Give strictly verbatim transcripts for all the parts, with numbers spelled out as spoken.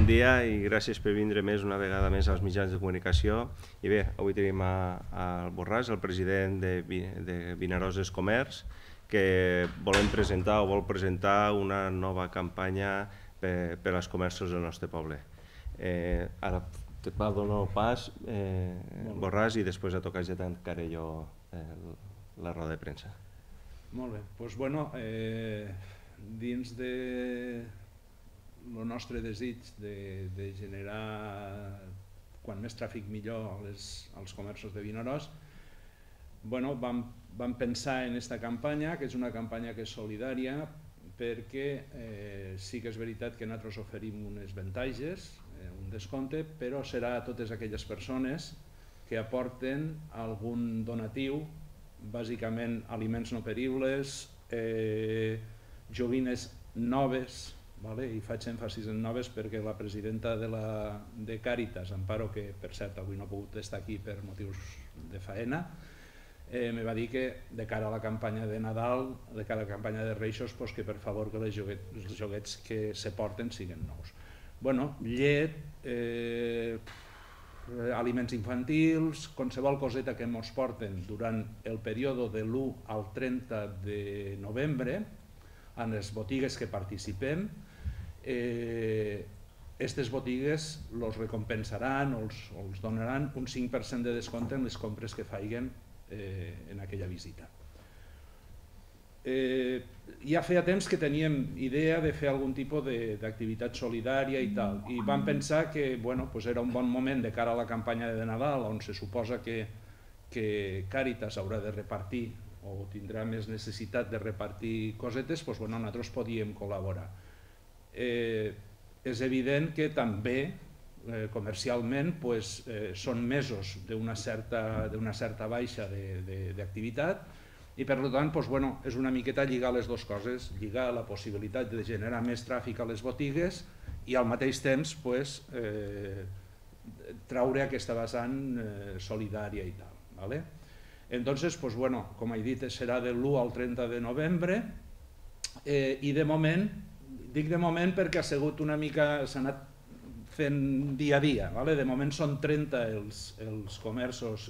dia i gràcies per vindre més una vegada més als mitjans de comunicació. I bé, avui tenim al Borràs, el president de Vinaròs Comerç, que volem presentar o vol presentar una nova campanya per als comerços del nostre poble. Ara et va donar el pas, Borràs, i després a tocar ja tancaré jo la roda de premsa. Molt bé, doncs bueno, dins del nostre desig de generar quan més tràfic millor als comerços de Vinaròs, vam pensar en aquesta campanya, que és una campanya que és solidària, perquè sí que és veritat que nosaltres oferim unes avantatges, un descompte, però serà a totes aquelles persones que aporten algun donatiu, bàsicament aliments no peribles, joguines noves, i faig èmfasis en noves perquè la presidenta de Càritas, Amparo, que per cert avui no ha pogut estar aquí per motius de faena, em va dir que de cara a la campanya de Nadal, de cara a la campanya de Reixos, que per favor que els joguets que se porten siguin nous. Bueno, llet, aliments infantils, qualsevol coseta que ens porten durant el període de l'u al trenta de novembre, en les botigues que participem, aquestes botigues els recompensaran o els donaran un cinc per cent de descompte en les compres que facin en aquella visita. Ja feia temps que teníem idea de fer algun tipus d'activitat solidària i tal, i vam pensar que era un bon moment de cara a la campanya de Nadal, on se suposa que Càritas haurà de repartir o tindrà més necessitat de repartir cosetes, nosaltres podíem col·laborar. És evident que també comercialment són mesos d'una certa baixa d'activitat i per tant és una miqueta lligar les dues coses, lligar la possibilitat de generar més tràfic a les botigues i al mateix temps traure aquesta vessant solidària i tal. Entonces, com he dit, serà de l'u al trenta de novembre i de moment, dic de moment perquè ha sigut una mica, s'ha anat fent dia a dia, de moment són trenta els comerços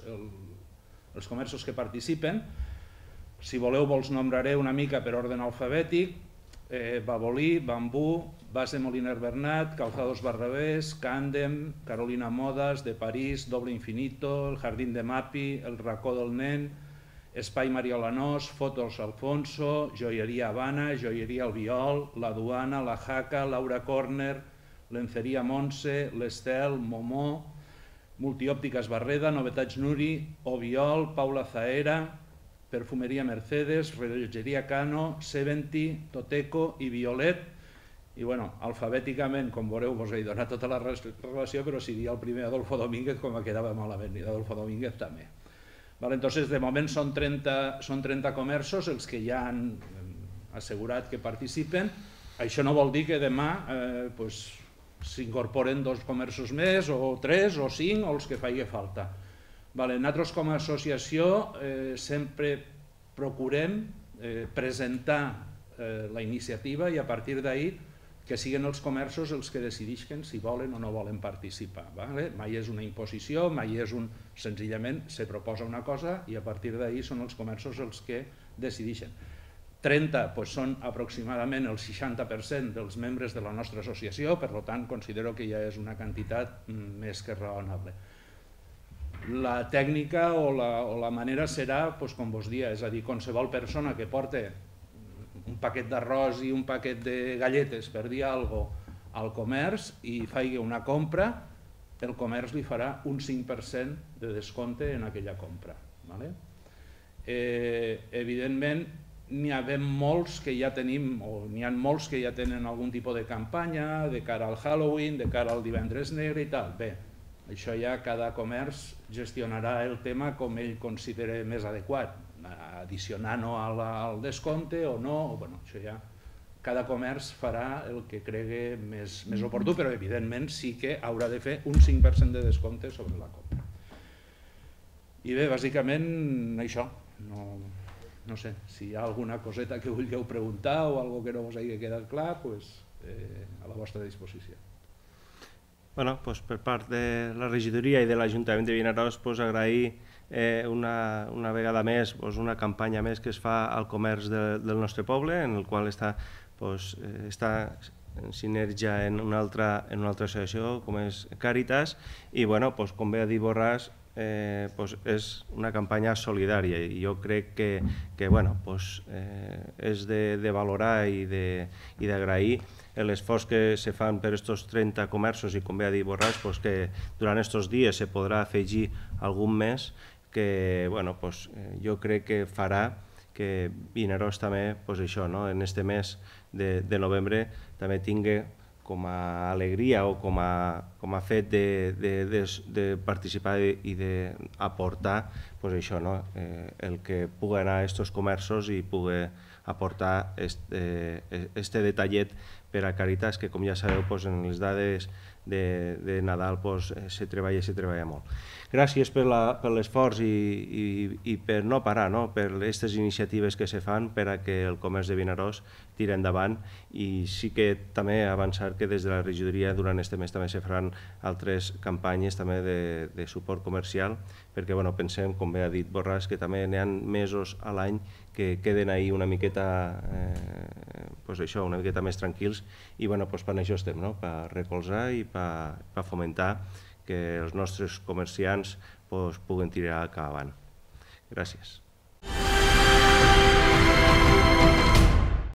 que participen. Si voleu vos nombraré una mica per ordre alfabètic: Babolí, Bambú, Base Moliner Bernat, Calzados Barrabés, Càndem, Carolina Modas, De París, Doble Infinito, El Jardín de Mapi, El Racó del Nen, Espai Mariolanós, Fotos Alfonso, Joieria Habana, Joieria Albiol, La Duana, La Jaca, Laura Corner, Lenceria Montse, l'Estel, Momó, Multiòptiques Barreda, Novetats Nuri, Obiol, Paula Zahera, Perfumeria Mercedes, Rellotgeria Cano, Seventy, Toteco i Violet. I alfabèticament, com veureu, vos he donat tota la relació, però si dia el primer Adolfo Domínguez, com quedava malament, i Adolfo Domínguez també. Entonces, de moment són trenta comerços els que ja han assegurat que participen. Això no vol dir que demà s'incorporen dos comerços més, o tres, o cinc, o els que faci falta. Nosaltres com a associació sempre procurem presentar la iniciativa i a partir d'ahir que siguin els comerços els que decideixen si volen o no volen participar. Mai és una imposició, mai és un... Senzillament se proposa una cosa i a partir d'ahir són els comerços els que decideixen. trenta són aproximadament el seixanta per cent dels membres de la nostra associació, per tant considero que ja és una quantitat més que raonable. La tècnica o la manera serà, com vos dia, és a dir, qualsevol persona que porti un paquet d'arròs i un paquet de galletes, per dir alguna cosa, al comerç i faci una compra, el comerç li farà un cinc per cent de descompte en aquella compra. Evidentment, n'hi ha molts que ja tenim, o n'hi ha molts que ja tenen algun tipus de campanya de cara al Halloween, de cara al divendres negre i tal. Bé, això ja cada comerç gestionarà el tema com ell considera més adequat, addicionant-ho al descompte o no, això ja cada comerç farà el que cregui més oportú, però evidentment sí que haurà de fer un cinc per cent de descompte sobre la compra. I bé, bàsicament això, no sé, si hi ha alguna coseta que vulgueu preguntar o alguna cosa que no us hagi quedat clar, a la vostra disposició. Bueno, doncs per part de la regidoria i de l'Ajuntament de Vinaròs, doncs agrair eh, una, una vegada més doncs una campanya més que es fa al comerç de, del nostre poble, en el qual està, doncs, eh, està en sinergia en una altra, en una altra associació com és Càritas, i bueno, doncs, com bé ha dit Borràs, eh, doncs és una campanya solidària i jo crec que, que bueno, doncs, eh, és de, de valorar i d'agrair l'esforç que se fan per aquests trenta comerços i com bé ha dit Borràs, doncs, que durant aquests dies se podrà afegir algun més que bueno, doncs, jo crec que farà que Vinaròs també, doncs això, no? En aquest mes de, de novembre també tingui com a alegria o com a, com a fet de, de, de, de participar i d'aportar doncs això, no? eh, el que pugui anar a aquests comerços i pugui aportar este, este detallet per a Càritas, que com ja sabeu doncs, en les dades de, de Nadal doncs, se treballa i se treballa molt. Gràcies per l'esforç i, i, i per no parar, no? Per aquestes iniciatives que se fan per a que el comerç de Vinaròs tiri endavant, i sí que també avançar que des de la regidoria durant aquest mes també se faran altres campanyes també de, de suport comercial, perquè bueno, pensem, com bé ha dit Borràs, que també n'hi ha mesos a l'any que queden ahí una miqueta, eh, pues això, una miqueta més tranquils, i bueno, pues per això estem, no? Per recolzar i per, per fomentar que els nostres comerciants pues, puguen tirar cap avant. Gràcies.